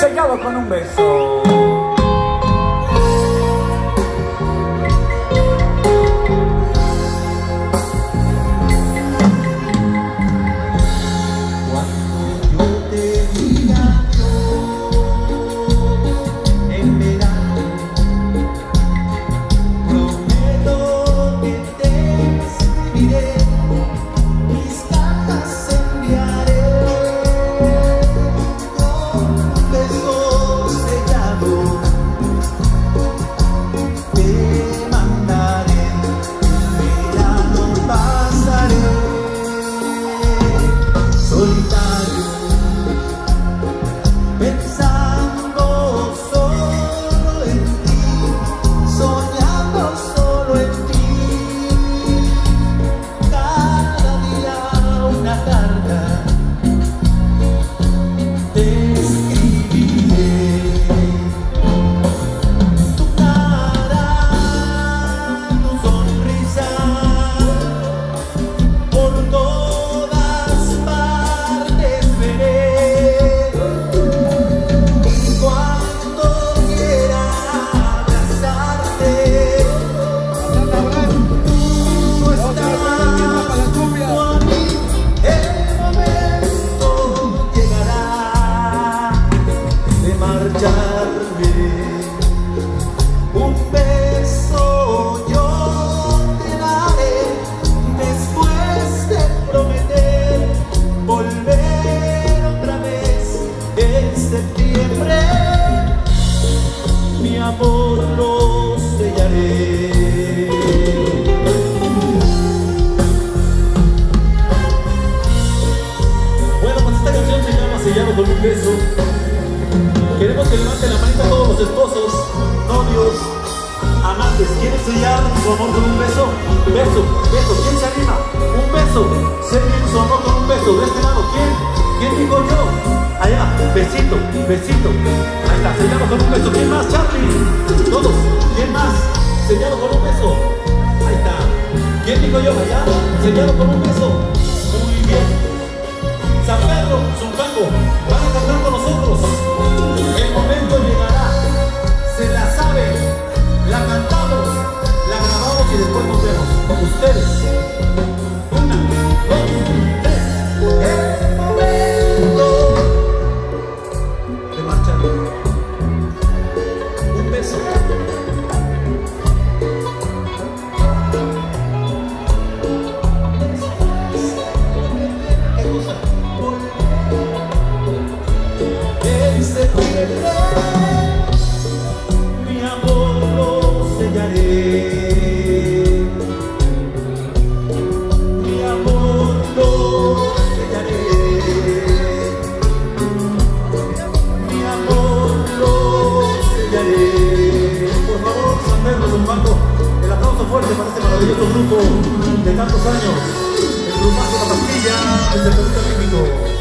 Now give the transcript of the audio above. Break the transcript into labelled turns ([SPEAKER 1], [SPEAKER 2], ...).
[SPEAKER 1] sellado con un beso.
[SPEAKER 2] Con un beso. Queremos que levanten la manita a todos los esposos, novios, amantes. ¿Quieren sellar su amor con un beso? Beso, beso. ¿Quién se anima? Un beso. Sellen su amor con un beso. De este lado, ¿quién? ¿Quién dijo yo? Allá, besito, besito. Ahí está, sellado con un beso. ¿Quién más, Charlie? Todos. ¿Quién más? Sellado con un beso. Ahí está. ¿Quién dijo yo? Allá, sellado con un beso. Muy bien. San Pedro, Zumpango, van a cantar con nosotros. El momento llegará. Se la sabe, la cantamos, la grabamos y después nos vemos con ustedes. Una, dos, tres. El momento de marchar. Un beso. Mi amor lo sellaré, mi amor lo sellaré, mi amor lo sellaré. Por favor, San Pedro, Zumpango, el aplauso fuerte para este maravilloso grupo de tantos años, el grupazo La Pastilla desde Puerto Rico.